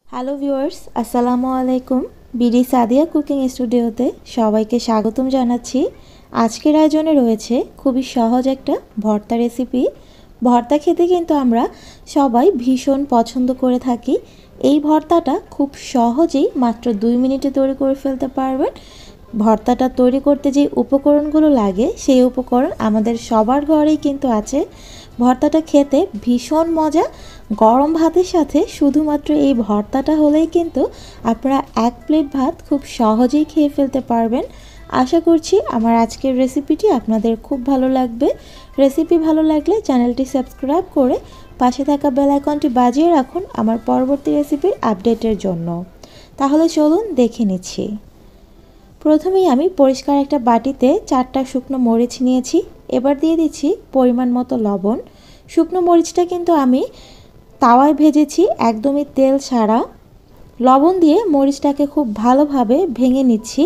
Hello viewers, আসসালামু আলাইকুম। BD Sadia cooking স্টুডিওতে সবাইকে স্বাগতম জানাচ্ছি। আজকের আয়োজনে রয়েছে খুবই সহজ একটা ভর্তা রেসিপি। ভর্তা খেতে কিন্তু আমরা সবাই ভীষণ পছন্দ করে থাকি। এই ভর্তাটা খুব সহজেই মাত্র 2 মিনিটে তৈরি করে ফেলতে পারবেন। ভর্তাটা তৈরি করতে যে উপকরণগুলো লাগে সেই উপকরণ আমাদের সবার ঘরেই কিন্তু আছে। ভর্তাটা খেতে ভীষণ মজা। গরম ভাতের সাথে শুধুমাত্র এই ভর্তাটা হলেই কিন্তু আপনারা 1 প্লেট ভাত খুব সহজেই খেয়ে ফেলতে পারবেন। আশা করছি আমার আজকের রেসিপিটি আপনাদের খুব ভালো লাগবে। রেসিপি ভালো লাগলে চ্যানেলটি সাবস্ক্রাইব করে পাশে থাকা বেল আইকনটি বাজিয়ে রাখুন আমার পরবর্তী রেসিপির আপডেটের জন্য। তাহলে চলুন দেখে নিচ্ছি। প্রথমেই আমি পরিষ্কার একটা বাটিতে 4টা শুকনো মরিচ নিয়েছি। এবার দিয়ে দিচ্ছি পরিমাণ মতো লবণ। শুকনো মরিচটা কিন্তু আমি তাওয়ায় ভেজেছি, একদমই তেল ছাড়া। লবণ দিয়ে মরিচটাকে খুব ভালোভাবে ভেঙে নিচ্ছি।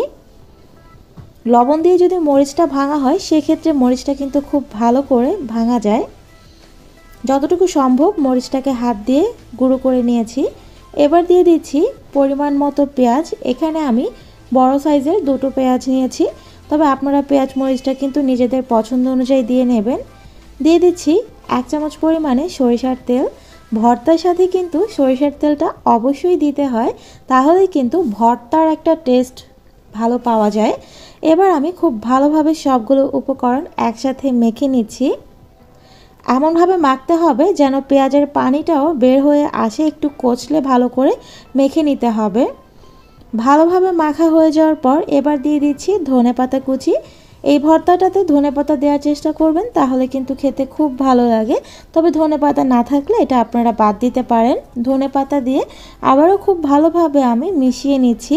লবণ দিয়ে যদি মরিচটা ভাঙা হয় সেক্ষেত্রে মরিচটা কিন্তু খুব ভালো করে ভাঙা যায়। যতটুকু সম্ভব মরিচটাকে হাত দিয়ে গুঁড়ো করে নিয়েছি। এবার দিয়ে দিচ্ছি পরিমাণ মতো পেঁয়াজ। এখানে আমি বড় সাইজের 2টো পেঁয়াজ নিয়েছি, তবে আপনারা পেঁয়াজ মরিচটা কিন্তু নিজেদের পছন্দ অনুযায়ী দিয়ে নেবেন। দিয়ে দিচ্ছি 1 চামচ পরিমাণে সরিষার তেল। ভর্তার সাথে কিন্তু সরিষার তেলটা অবশ্যই দিতে হয়, তাহলেই কিন্তু ভর্তার একটা টেস্ট ভালো পাওয়া যায়। এবার আমি খুব ভালোভাবে সবগুলো উপকরণ একসাথে মেখে নিচ্ছি। এমনভাবে মাখতে হবে যেন পেঁয়াজের পানিটাও বের হয়ে আসে, একটু কচলে ভালো করে মেখে নিতে হবে। ভালোভাবে মাখা হয়ে যাওয়ার পর এবার দিয়ে দিচ্ছি ধনেপাতা কুচি। এই ভর্তাটাতে ধনেপাতা দেওয়ার চেষ্টা করবেন, তাহলে কিন্তু খেতে খুব ভালো লাগে। তবে ধনেপাতা না থাকলে এটা আপনারা বাদ দিতে পারেন। ধনেপাতা দিয়ে আবারও খুব ভালোভাবে আমি মিশিয়ে নিচ্ছি।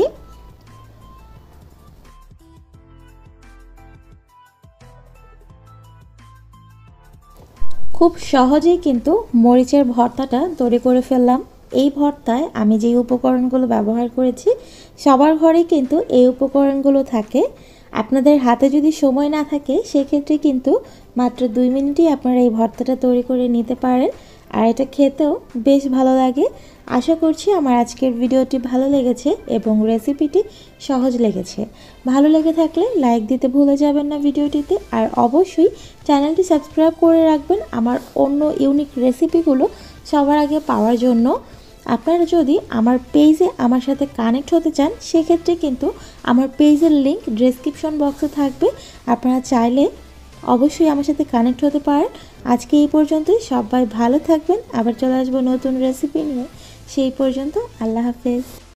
খুব সহজেই কিন্তু মরিচের ভর্তাটা তৈরি করে ফেললাম। এই ভর্তায় আমি যে উপকরণগুলো ব্যবহার করেছি সবার ঘরেই কিন্তু এই উপকরণগুলো থাকে। আপনাদের হাতে যদি সময় না থাকে সেক্ষেত্রে কিন্তু মাত্র 2 মিনিটেই আপনারা এই ভর্তাটা তৈরি করে নিতে পারেন, আর এটা খেতেও বেশ ভালো লাগে। আশা করছি আমার আজকের ভিডিওটি ভালো লেগেছে এবং রেসিপিটি সহজ লেগেছে। ভালো লেগে থাকলে লাইক দিতে ভুলে যাবেন না ভিডিওটিতে, আর অবশ্যই চ্যানেলটি সাবস্ক্রাইব করে রাখবেন আমার অন্য ইউনিক রেসিপিগুলো সবার আগে পাওয়ার জন্য। আপনারা যদি আমার পেজে আমার সাথে কানেক্ট হতে চান সেক্ষেত্রে কিন্তু আমার পেজের লিংক ডেসক্রিপশন বক্সে থাকবে। আপনারা চাইলে অবশ্যই আমার সাথে কানেক্ট হতে পারেন। আজকে এই পর্যন্তই। সবাই ভালো থাকবেন। আবার চলে আসবো নতুন রেসিপি নিয়ে। সেই পর্যন্ত আল্লাহ হাফেজ।